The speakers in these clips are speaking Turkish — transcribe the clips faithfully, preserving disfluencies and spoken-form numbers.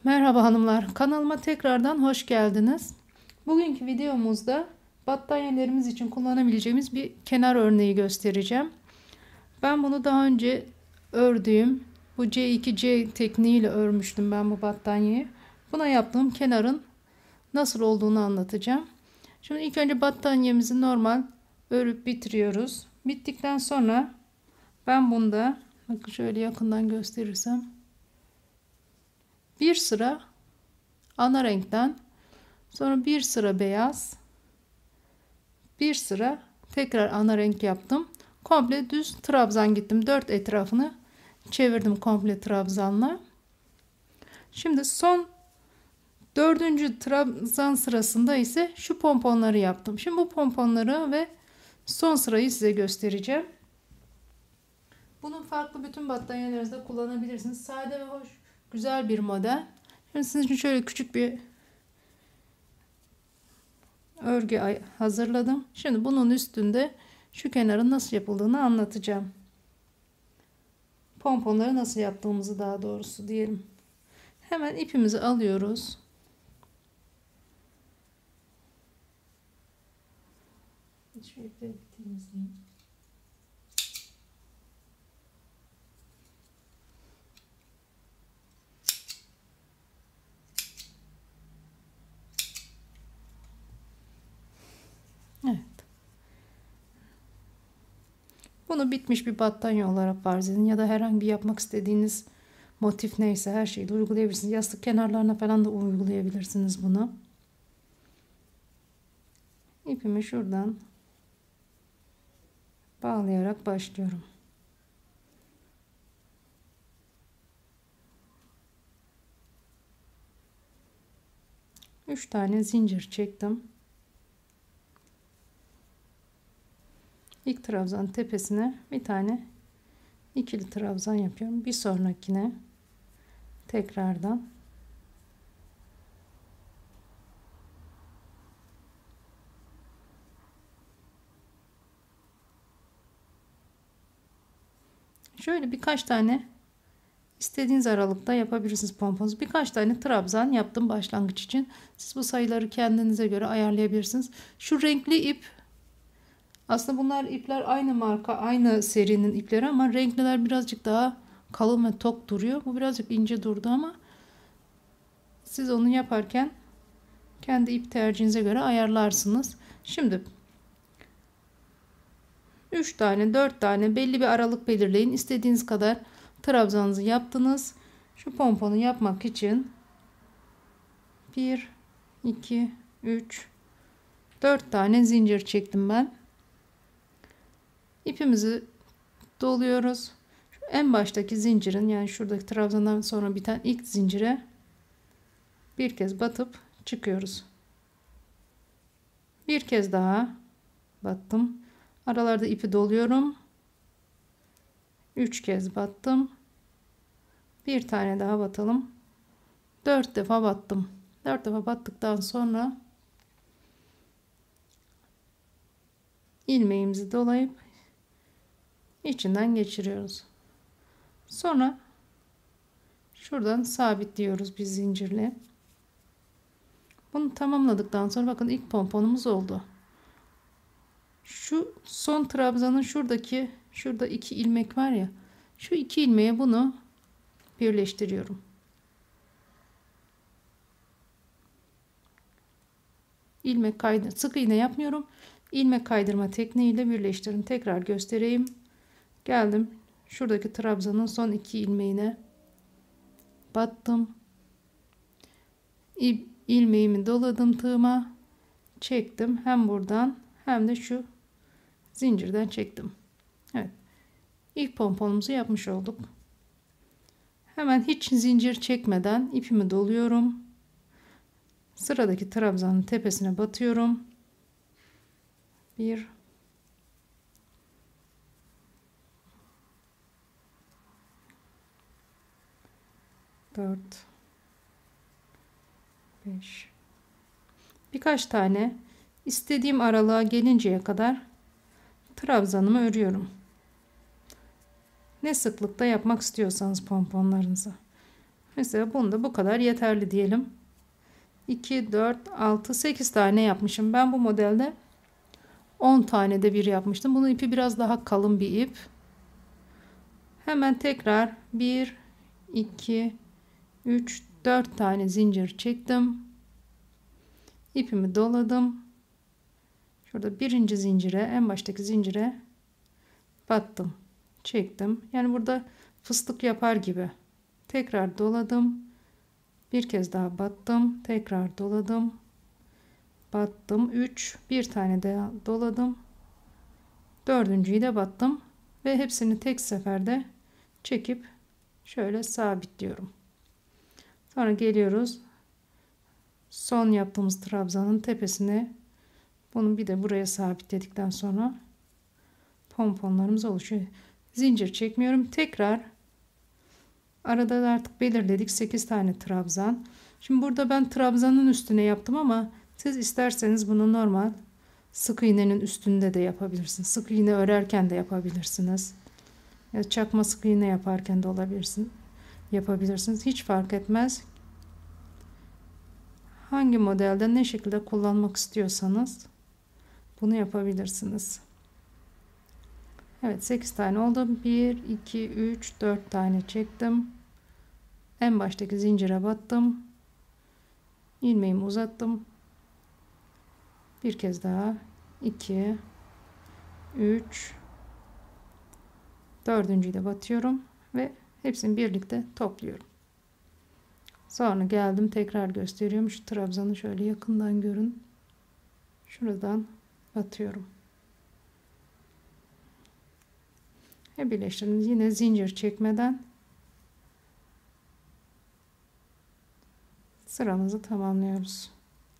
Merhaba hanımlar, kanalıma tekrardan hoş geldiniz. Bugünkü videomuzda battaniyelerimiz için kullanabileceğimiz bir kenar örneği göstereceğim. Ben bunu daha önce ördüğüm bu C iki C tekniğiyle örmüştüm ben bu battaniyeyi. Buna yaptığım kenarın nasıl olduğunu anlatacağım. Şimdi ilk önce battaniyemizi normal örüp bitiriyoruz. Bittikten sonra ben bunda, bakın şöyle yakından gösterirsem, bir sıra ana renkten, sonra bir sıra beyaz, bir sıra tekrar ana renk yaptım. Komple düz trabzan gittim. Dört etrafını çevirdim komple trabzanla. Şimdi son dördüncü trabzan sırasında ise şu pomponları yaptım. Şimdi bu pomponları ve son sırayı size göstereceğim. Bunun farklı bütün battaniyelerinizde kullanabilirsiniz. Sade ve hoş, güzel bir model. Şimdi sizin için şöyle küçük bir örgü hazırladım. Şimdi bunun üstünde şu kenarın nasıl yapıldığını anlatacağım. Pomponları nasıl yaptığımızı, daha doğrusu diyelim. Hemen ipimizi alıyoruz. Şu ipleri temizleyeyim. Evet. Bunu bitmiş bir battaniye olarak farz edin ya da herhangi bir yapmak istediğiniz motif neyse her şeyi uygulayabilirsiniz. Yastık kenarlarına falan da uygulayabilirsiniz bunu. İpimi şuradan bağlayarak başlıyorum. üç tane zincir çektim. İlk trabzan tepesine bir tane ikili trabzan yapıyorum. Bir sonrakine tekrardan şöyle birkaç tane istediğiniz aralıkta yapabilirsiniz pomponuzu. Birkaç tane trabzan yaptım başlangıç için. Siz bu sayıları kendinize göre ayarlayabilirsiniz. Şu renkli ip, aslında bunlar ipler aynı marka, aynı serinin ipleri ama renkliler birazcık daha kalın ve tok duruyor. Bu birazcık ince durdu ama siz onu yaparken kendi ip tercihinize göre ayarlarsınız. Şimdi üç tane, dört tane belli bir aralık belirleyin. İstediğiniz kadar trabzanınızı yaptınız. Şu pomponu yapmak için bir, iki, üç, dört tane zincir çektim ben. İpimizi doluyoruz. Şu en baştaki zincirin, yani şuradaki trabzandan sonra biten ilk zincire bir kez batıp çıkıyoruz. Bir kez daha battım. Aralarda ipi doluyorum. üç kez battım. Bir tane daha batalım. dört defa battım. dört defa battıktan sonra ilmeğimizi dolayıp içinden geçiriyoruz. Sonra şuradan sabitliyoruz bir zincirle. Bunu tamamladıktan sonra bakın ilk pomponumuz oldu. Şu son trabzanın şuradaki, şurada iki ilmek var ya, şu iki ilmeğe bunu birleştiriyorum. İlmek kaydır, sık iğne yapmıyorum. İlmek kaydırma tekniğiyle birleştirdim. Tekrar göstereyim. Geldim. Şuradaki trabzanın son iki ilmeğine battım. İp, ilmeğimi doladım tığıma. Çektim. Hem buradan hem de şu zincirden çektim. Evet. İlk pomponumuzu yapmış olduk. Hemen hiç zincir çekmeden ipimi doluyorum. Sıradaki trabzanın tepesine batıyorum. Bir, dört, beş. Birkaç tane istediğim aralığa gelinceye kadar trabzanımı örüyorum. Ne sıklıkta yapmak istiyorsanız pomponlarınızı. Mesela bunda bu kadar yeterli diyelim. iki, dört, altı, sekiz tane yapmışım. Ben bu modelde on tane de bir yapmıştım. Bunun ipi biraz daha kalın bir ip. Hemen tekrar bir, iki, üç, dört tane zincir çektim. İpimi doladım. Şurada birinci zincire, en baştaki zincire battım. Çektim. Yani burada fıstık yapar gibi. Tekrar doladım. Bir kez daha battım. Tekrar doladım. Battım. üç. Bir tane daha doladım. Dördüncüyü de battım. Ve hepsini tek seferde çekip şöyle sabitliyorum. Sonra geliyoruz. Son yaptığımız trabzanın tepesine bunu bir de buraya sabitledikten sonra pomponlarımız oluşuyor. Zincir çekmiyorum. Tekrar arada da artık belirledik sekiz tane trabzan. Şimdi burada ben trabzanın üstüne yaptım ama siz isterseniz bunu normal sık iğnenin üstünde de yapabilirsiniz. Sık iğne örerken de yapabilirsiniz. Ya çakma sık iğne yaparken de olabilirsin. Yapabilirsiniz. Hiç fark etmez. Hangi modelde ne şekilde kullanmak istiyorsanız bunu yapabilirsiniz. Evet, sekiz tane oldu. bir, iki, üç, dört tane çektim. En baştaki zincire battım. İlmeğimi uzattım. Bir kez daha. iki, üç, dördüncüyü de batıyorum ve hepsini birlikte topluyorum. Sonra geldim, tekrar gösteriyorum. Şu trabzanı şöyle yakından görün. Şuradan batıyorum. Ve birleştirdim. Yine zincir çekmeden sıramızı tamamlıyoruz.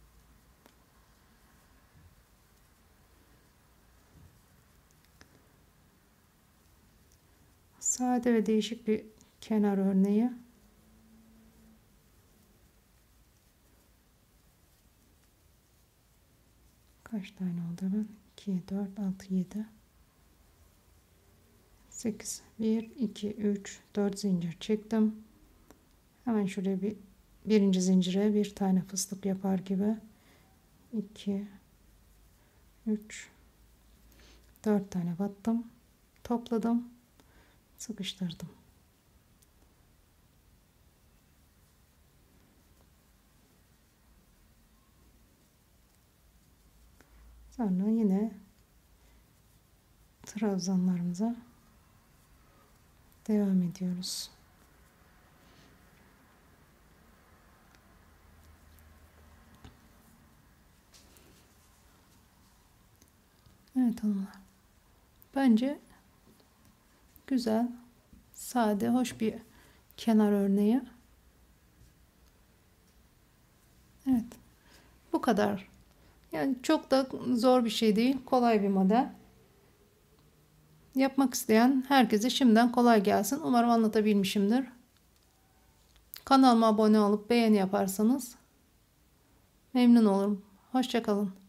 Sade ve değişik bir kenar örneği. Kaç tane oldu ben? iki, dört, altı, yedi, sekiz. bir, iki, üç, dört zincir çektim. Hemen şuraya bir birinci zincire bir tane fıstık yapar gibi iki, üç, dört tane battım. Topladım. Sıkıştırdım. Sonra yine trabzanlarımıza devam ediyoruz. Evet hanımlar. Bence güzel, sade, hoş bir kenar örneği. Evet. Bu kadar. Yani çok da zor bir şey değil. Kolay bir model. Yapmak isteyen herkese şimdiden kolay gelsin. Umarım anlatabilmişimdir. Kanalıma abone olup beğeni yaparsanız memnun olurum. Hoşça kalın.